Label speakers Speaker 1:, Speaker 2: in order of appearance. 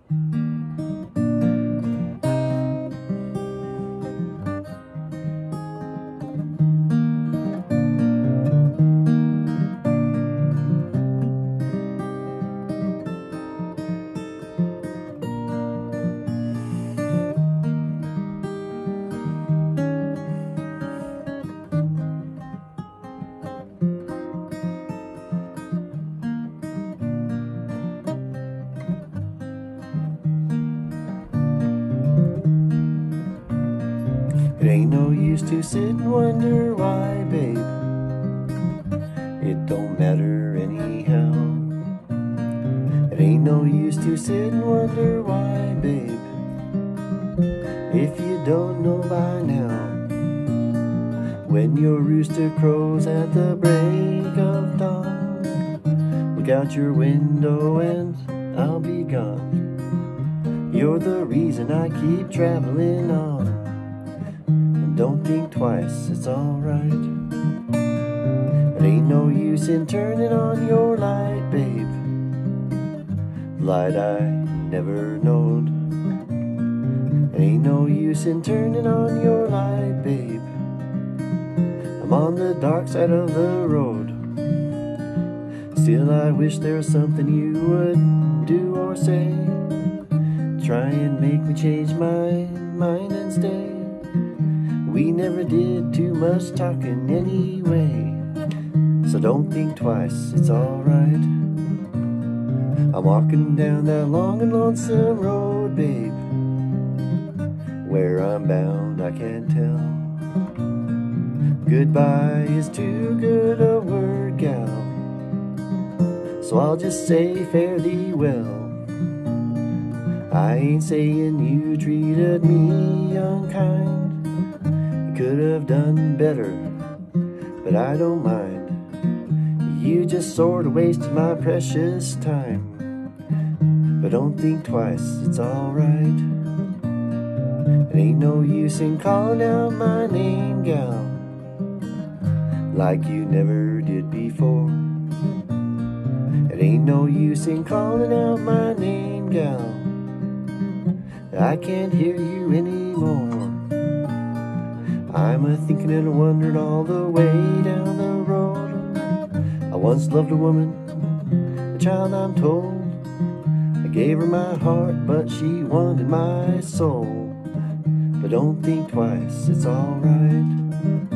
Speaker 1: It ain't no use to sit and wonder why, babe. It don't matter anyhow. It ain't no use to sit and wonder why, babe, if you don't know by now. When your rooster crows at the break of dawn, look out your window and I'll be gone. You're the reason I keep traveling on. Don't think twice, it's alright. It ain't no use in turning on your light, babe, light I never knowed. It ain't no use in turning on your light, babe, I'm on the dark side of the road. Still I wish there was something you would do or say, try and make me change my mind and stay. We never did too much talking anyway, so don't think twice, it's alright. I'm walking down that long and lonesome road, babe, where I'm bound I can't tell. Goodbye is too good a word, gal, so I'll just say fare thee well. I ain't saying you treated me unkind, could have done better, but I don't mind. You just sort of wasted my precious time, but don't think twice, it's alright. It ain't no use in calling out my name, gal, like you never did before. It ain't no use in calling out my name, gal, I can't hear you anymore. I'm a-thinking and a-wondering all the way down the road. I once loved a woman, a child I'm told. I gave her my heart, but she wanted my soul. But don't think twice, it's alright.